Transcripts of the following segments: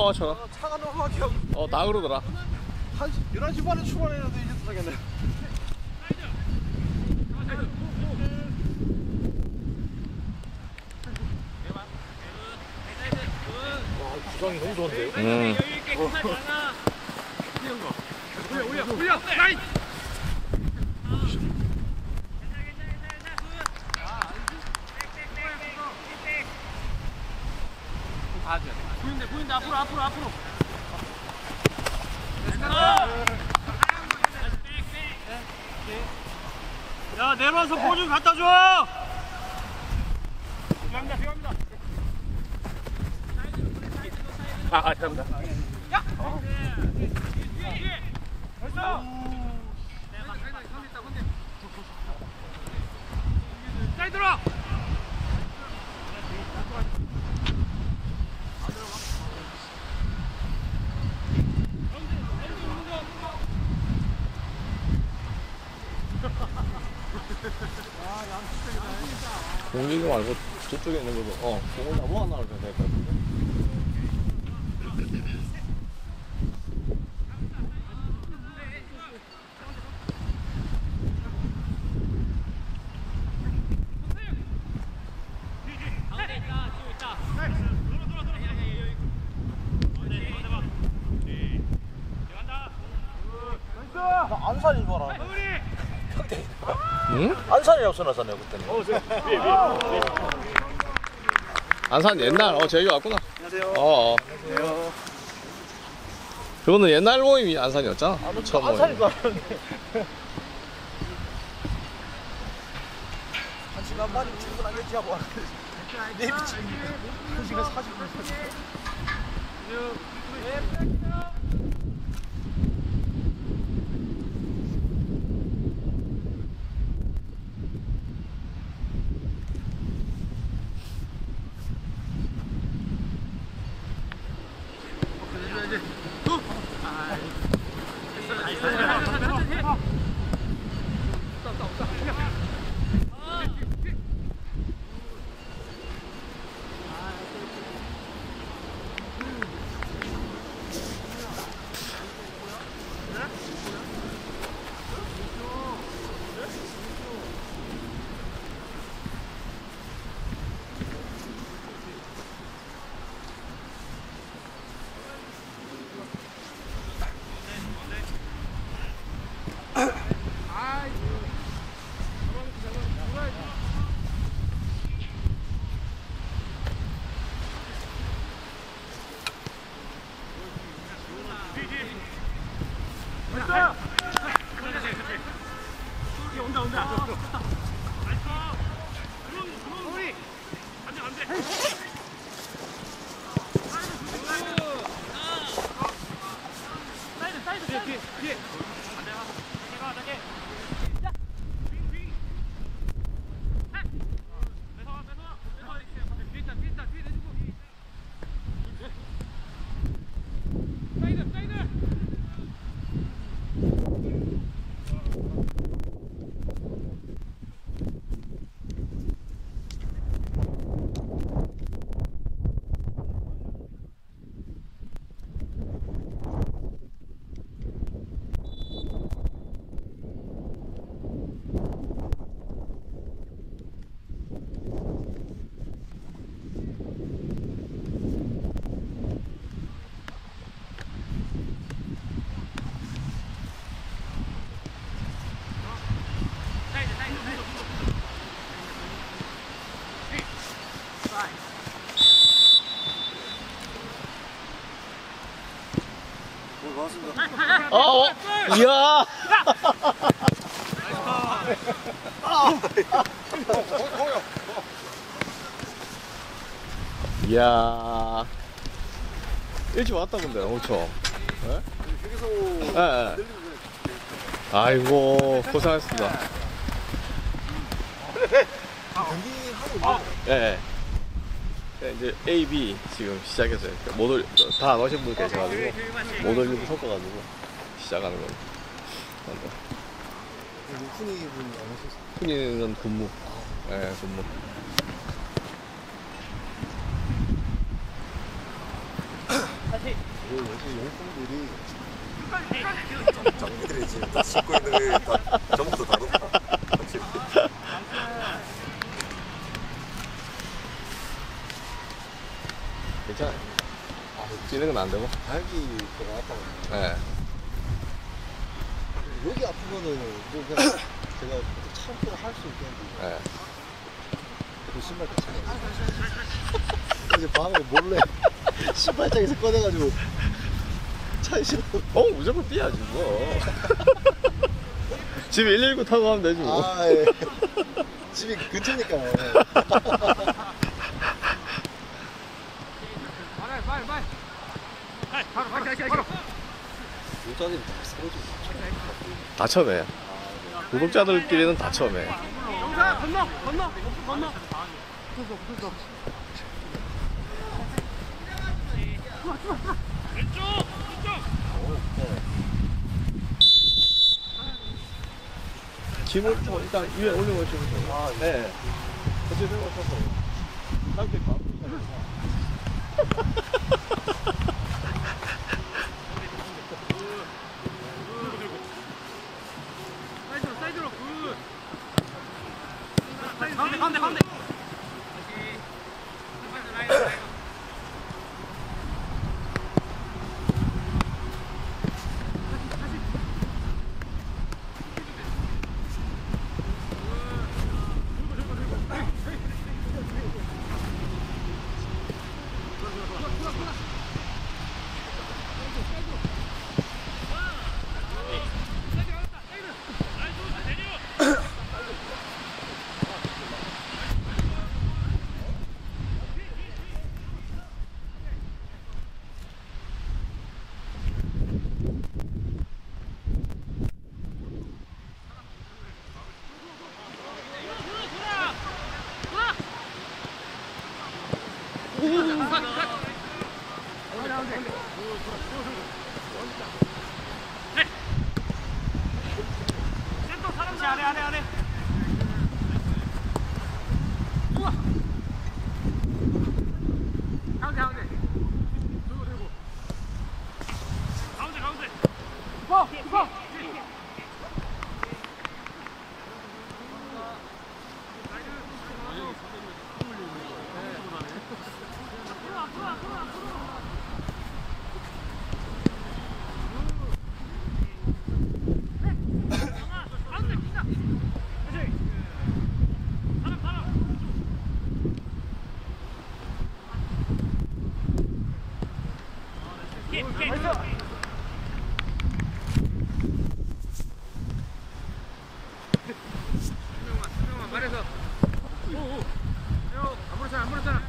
영화처럼. 차가 너무 막혀. 다 그러더라. 11시 반에 출발해야 돼. 이제 도착했네. 와, 구성이 너무 좋은데요? 올려! 나이스! 보인다, 앞으로. 야, 내려와서 볼 좀 갖다 줘! 들어갑니다. 감사합니다. 야! 벌써! 사이드로! 공기가 말고 저쪽에 있는 거도 공을 다 모아 나올 될 것 같은데. 안산인 줄 알아. 응? 안산이라고 써놨잖아요, 그때는. 안산 옛날 제주 왔구나. 안녕하세요. 안녕하세요. 그거는 옛날 모임이 안산이었잖아. 처음 모임. 안산인 줄 알았는데. 1시간 만에 출근하겠지 하고 왔는데. 내 미친. 2시간 40분. 이야. 이야. 일찍 왔다 근데 엄청. 예? 아이고 고생하셨습니다. 예. 이제 A, B 지금 시작했어요. 못 다 안 오신 분 계셔가지고 못 올리고 섞어가지고 시작하는 거예요. 훈이 분이 안 오셨어요? 훈이는 근무. 예, 근무. 다시. 요새 용품들이 장비들이 지금 다 싣고 있는 게 다 전부 다 다르다. 확실히. 괜찮아요. 찌는 건 안 되고. 발기 좀 아파요. 네. 여기 아프면은 뭐 그냥 제가 참고 할 수 있겠는데 네. 그 신발장 찾아. 이제 밤에 몰래 신발장에서 꺼내가지고 차에 실어. 무조건 뛰어야지 뭐. 집에 119 타고 가면 되지 뭐. 아, 예. 집이 근처니까요. 여자들이 다 쓰러지고 다 처음에. 구독자들끼리는 다 처음에. 건너. 짐을 좀 일단 위에 올려놓으시면 돼요. 아, 네. 어쨌든 오셔서. 함께 가. 사이드로 굿. 가운데. 센터 사람들 아래. 우와. 가운데. 들고. 가운데. 봐. 말해서 아무렇잖아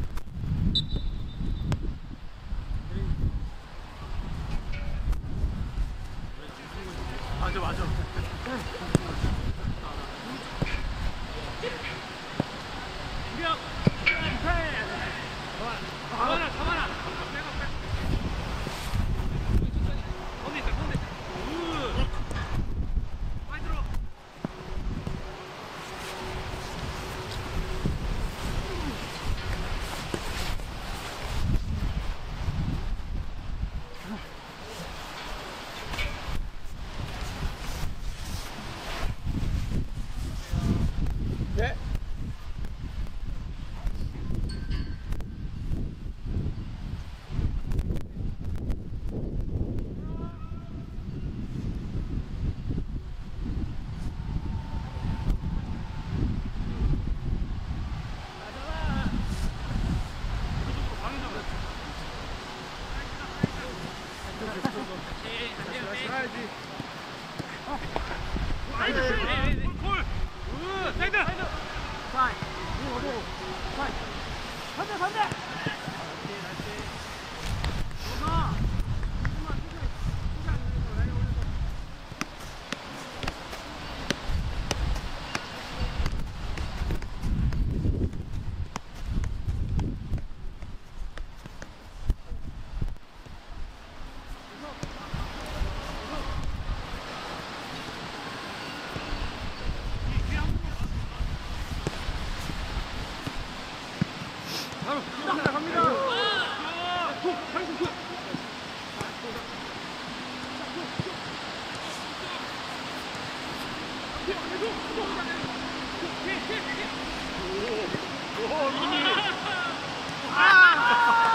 맞아 우리야 가만아 가운데 있다 많이 들어 네. 아!